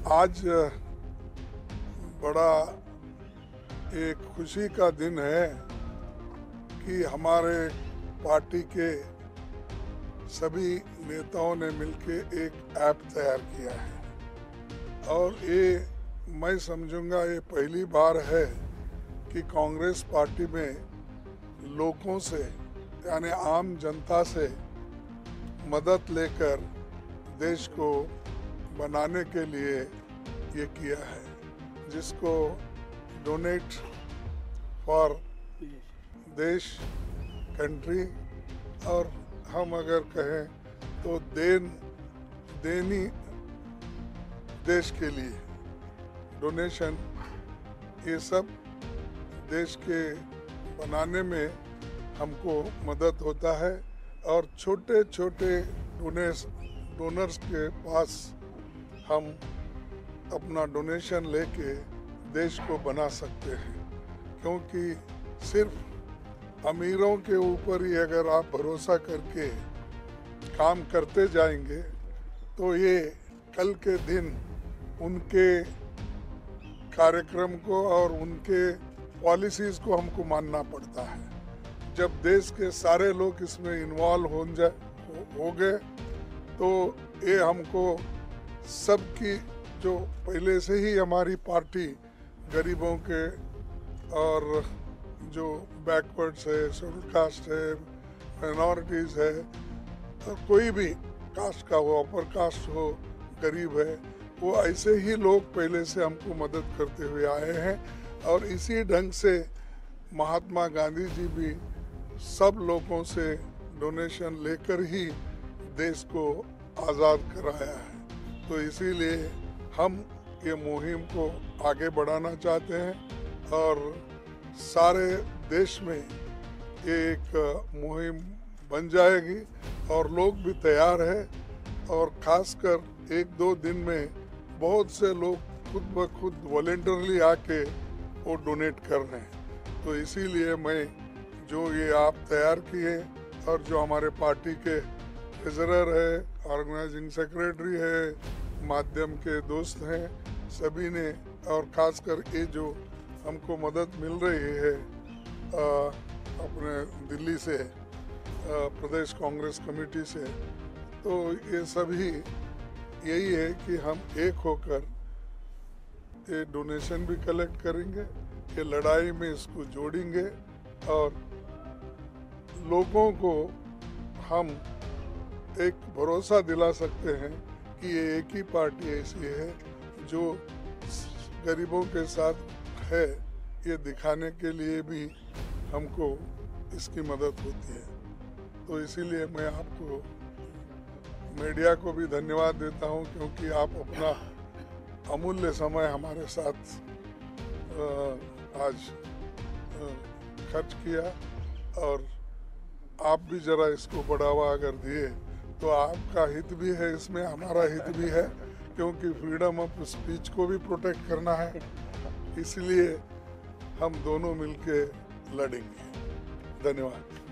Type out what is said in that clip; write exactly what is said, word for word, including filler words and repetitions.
आज बड़ा एक खुशी का दिन है कि हमारे पार्टी के सभी नेताओं ने मिलकर एक ऐप तैयार किया है और ये मैं समझूंगा ये पहली बार है कि कांग्रेस पार्टी में लोगों से यानी आम जनता से मदद लेकर देश को बनाने के लिए ये किया है, जिसको डोनेट फॉर देश कंट्री, और हम अगर कहें तो देन देनी देश के लिए डोनेशन, ये सब देश के बनाने में हमको मदद होता है। और छोटे छोटे डोनेस डोनर्स के पास हम अपना डोनेशन लेके देश को बना सकते हैं, क्योंकि सिर्फ अमीरों के ऊपर ही अगर आप भरोसा करके काम करते जाएंगे तो ये कल के दिन उनके कार्यक्रम को और उनके पॉलिसीज़ को हमको मानना पड़ता है। जब देश के सारे लोग इसमें इन्वॉल्व हो जाए हो गए तो ये हमको सबकी, जो पहले से ही हमारी पार्टी गरीबों के और जो बैकवर्ड्स है, शेड्यूल कास्ट है, माइनॉरिटीज़ है, और कोई भी कास्ट का हो, अपर कास्ट हो, गरीब है, वो ऐसे ही लोग पहले से हमको मदद करते हुए आए हैं। और इसी ढंग से महात्मा गांधी जी भी सब लोगों से डोनेशन लेकर ही देश को आज़ाद कराया है। तो इसीलिए हम ये मुहिम को आगे बढ़ाना चाहते हैं और सारे देश में ये एक मुहिम बन जाएगी और लोग भी तैयार हैं। और खासकर एक दो दिन में बहुत से लोग खुद ब खुद वॉलेंटरली आके वो डोनेट कर रहे हैं। तो इसीलिए मैं जो ये आप तैयार किए और जो हमारे पार्टी के ट्रेजरर है, ऑर्गेनाइजिंग सेक्रेटरी है, माध्यम के दोस्त हैं, सभी ने, और खासकर ये जो हमको मदद मिल रही है आ, अपने दिल्ली से आ, प्रदेश कांग्रेस कमेटी से, तो ये सभी यही है कि हम एक होकर ये डोनेशन भी कलेक्ट करेंगे, ये लड़ाई में इसको जोड़ेंगे और लोगों को हम एक भरोसा दिला सकते हैं कि ये एक ही पार्टी ऐसी है जो गरीबों के साथ है। ये दिखाने के लिए भी हमको इसकी मदद होती है। तो इसीलिए मैं आपको, मीडिया को भी धन्यवाद देता हूं, क्योंकि आप अपना अमूल्य समय हमारे साथ आज खर्च किया और आप भी जरा इसको बढ़ावा अगर दिए तो आपका हित भी है इसमें, हमारा हित भी है, क्योंकि फ्रीडम ऑफ स्पीच को भी प्रोटेक्ट करना है। इसलिए हम दोनों मिलके लड़ेंगे। धन्यवाद।